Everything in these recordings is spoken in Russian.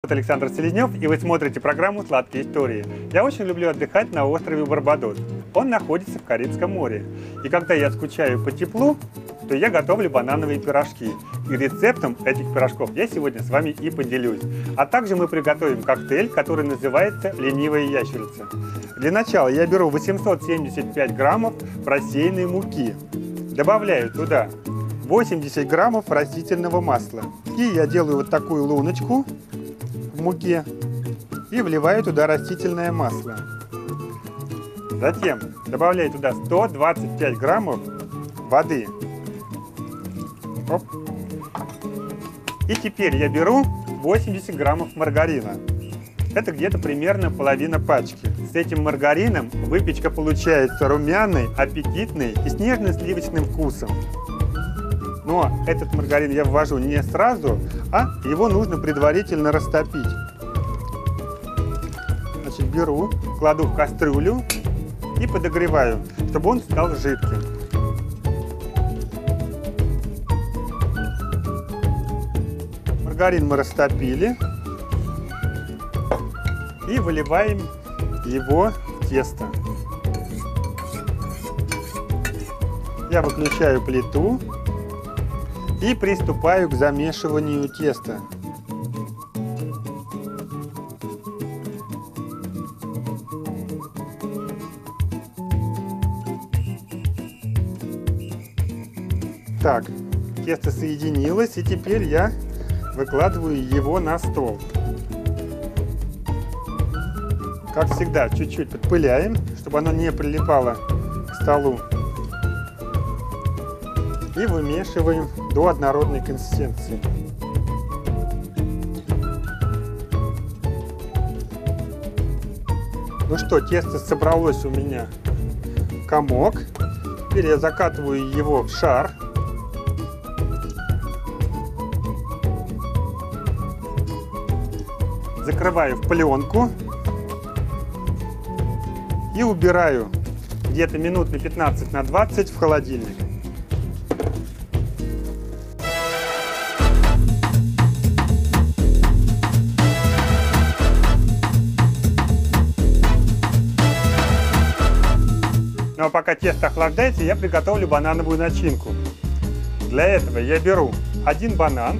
Александр Селезнев, и вы смотрите программу «Сладкие истории». Я очень люблю отдыхать на острове Барбадос. Он находится в Карибском море. И когда я скучаю по теплу, то я готовлю банановые пирожки. И рецептом этих пирожков я сегодня с вами и поделюсь. А также мы приготовим коктейль, который называется «Ленивая ящерица». Для начала я беру 875 граммов просеянной муки. Добавляю туда 80 граммов растительного масла. И я делаю вот такую луночку в муке и вливаю туда растительное масло. Затем добавляю туда 125 граммов воды. Оп. И теперь я беру 80 граммов маргарина. Это где-то примерно половина пачки. С этим маргарином выпечка получается румяной, аппетитной и с нежно-сливочным вкусом. Но этот маргарин я ввожу не сразу, а его нужно предварительно растопить. Значит, беру, кладу в кастрюлю и подогреваю, чтобы он стал жидким. Маргарин мы растопили и выливаем его в тесто. Я выключаю плиту и приступаю к замешиванию теста. Так, тесто соединилось, и теперь я выкладываю его на стол. Как всегда, чуть-чуть подпыляем, чтобы оно не прилипало к столу. И вымешиваем до однородной консистенции. Ну что, тесто собралось у меня в комок. Теперь я закатываю его в шар. Закрываю в пленку. И убираю где-то минут на 15-20 в холодильник. Ну а пока тесто охлаждается, я приготовлю банановую начинку. Для этого я беру один банан,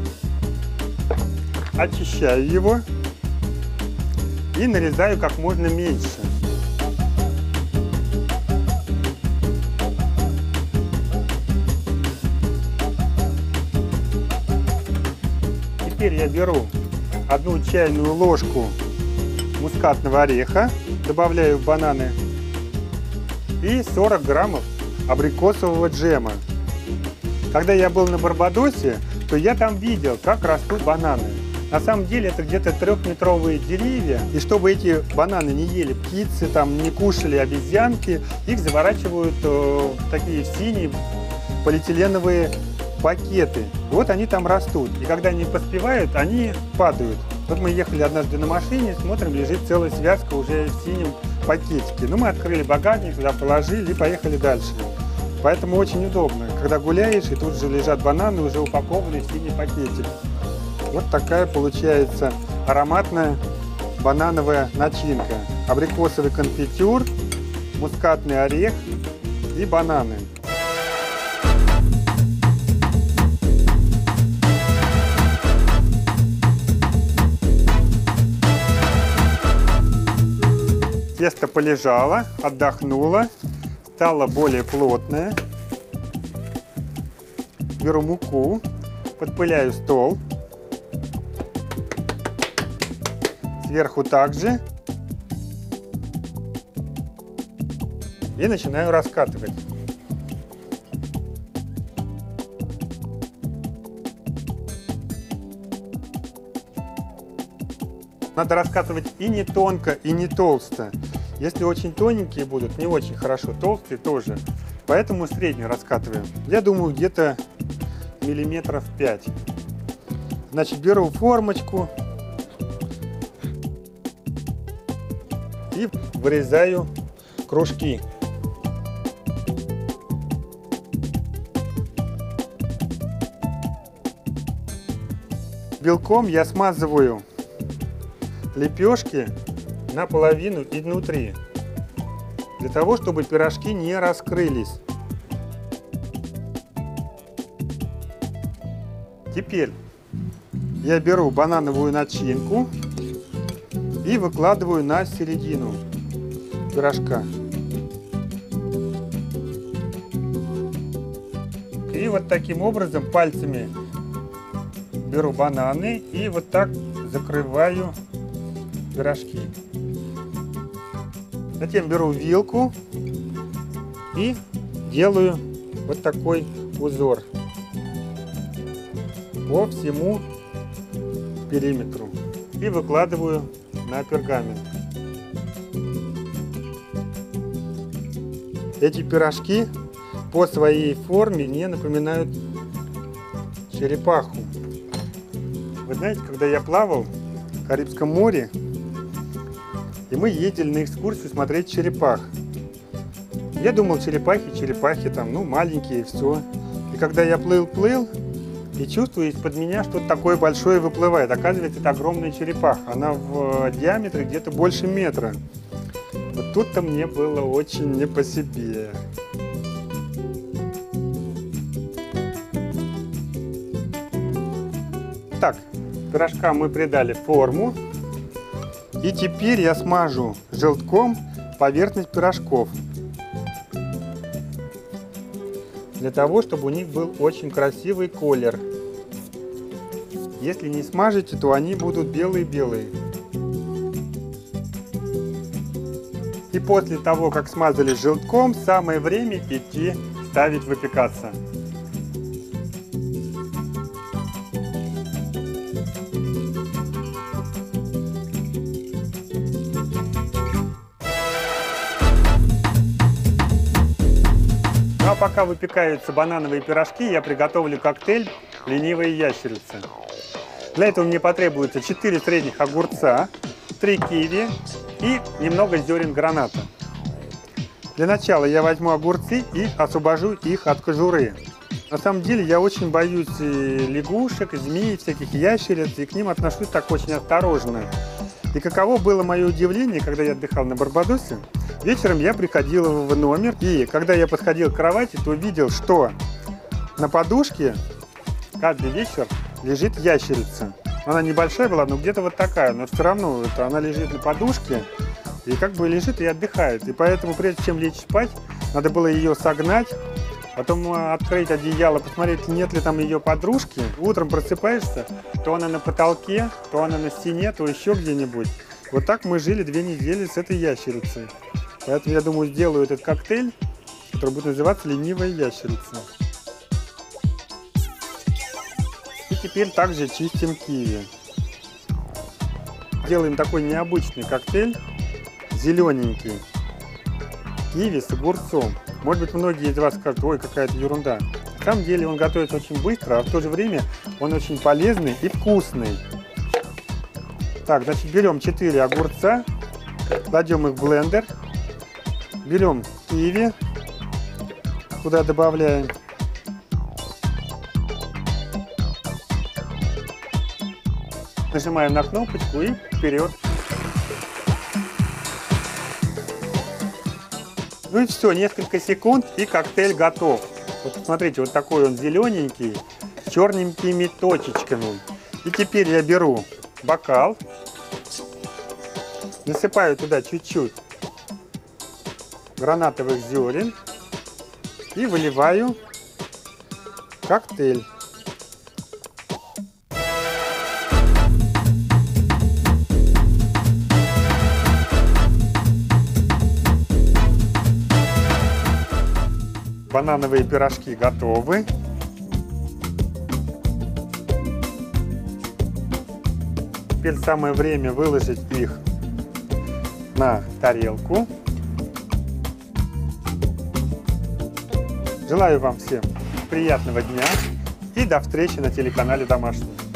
очищаю его и нарезаю как можно меньше. Теперь я беру 1 чайную ложку мускатного ореха, добавляю в бананы и 40 граммов абрикосового джема. Когда я был на Барбадосе, то я там видел, как растут бананы. На самом деле это где-то 3-метровые деревья, и чтобы эти бананы не ели птицы, там, не кушали обезьянки, их заворачивают в такие синие полиэтиленовые пакеты. Вот они там растут, и когда они поспевают, они падают. Вот мы ехали однажды на машине, смотрим, лежит целая связка уже в синем пакетике. Ну, мы открыли багажник, туда положили и поехали дальше. Поэтому очень удобно, когда гуляешь, и тут же лежат бананы, уже упакованные в синий пакетик. Вот такая получается ароматная банановая начинка. Абрикосовый конфитюр, мускатный орех и бананы. Тесто полежало, отдохнуло, стало более плотное. Беру муку, подпыляю стол. Сверху также. И начинаю раскатывать. Надо раскатывать и не тонко, и не толсто. Если очень тоненькие будут, не очень хорошо, толстые тоже. Поэтому средне раскатываем. Я думаю, где-то миллиметров 5. Значит, беру формочку и вырезаю кружки. Белком я смазываю лепешки наполовину и внутри, для того, чтобы пирожки не раскрылись. Теперь я беру банановую начинку и выкладываю на середину пирожка. И вот таким образом пальцами беру бананы и вот так закрываю пирожки. Затем беру вилку и делаю вот такой узор по всему периметру и выкладываю на пергамент. Эти пирожки по своей форме не напоминают черепаху. Вы знаете, когда я плавал в Карибском море, и мы ездили на экскурсию смотреть черепах. Я думал, черепахи там, ну, маленькие и все. И когда я плыл, и чувствую, из-под меня что-то такое большое выплывает. Оказывается, это огромная черепаха. Она в диаметре где-то больше метра. Вот тут-то мне было очень не по себе. Так, пирожкам мы придали форму. И теперь я смажу желтком поверхность пирожков. Для того, чтобы у них был очень красивый колер. Если не смажете, то они будут белые-белые. И после того, как смазали желтком, самое время идти ставить выпекаться. Ну а пока выпекаются банановые пирожки, я приготовлю коктейль «Ленивая ящерица». Для этого мне потребуется 4 средних огурца, 3 киви и немного зерен граната. Для начала я возьму огурцы и освобожу их от кожуры. На самом деле я очень боюсь лягушек, змей, всяких ящериц, и к ним отношусь так очень осторожно. И каково было мое удивление, когда я отдыхал на Барбадосе. Вечером я приходил в номер, и когда я подходил к кровати, то увидел, что на подушке каждый вечер лежит ящерица. Она небольшая была, но где-то вот такая, но все равно она лежит на подушке и как бы лежит и отдыхает. И поэтому, прежде чем лечь спать, надо было ее согнать, потом открыть одеяло, посмотреть, нет ли там ее подружки. Утром просыпаешься, то она на потолке, то она на стене, то еще где-нибудь. Вот так мы жили 2 недели с этой ящерицей. Поэтому я думаю, сделаю этот коктейль, который будет называться «Ленивая ящерица». И теперь также чистим киви. Делаем такой необычный коктейль, зелененький. Киви с огурцом. Может быть, многие из вас скажут, ой, какая-то ерунда. На самом деле он готовится очень быстро, а в то же время он очень полезный и вкусный. Так, значит, берем 4 огурца, кладем их в блендер, берем киви, туда добавляем. Нажимаем на кнопочку и вперед. Ну и все, несколько секунд и коктейль готов. Вот посмотрите, вот такой он зелененький, с черненькими точечками. И теперь я беру бокал, насыпаю туда чуть-чуть гранатовых зерен и выливаю коктейль. Банановые пирожки готовы. Теперь самое время выложить их на тарелку. Желаю вам всем приятного дня и до встречи на телеканале Домашний.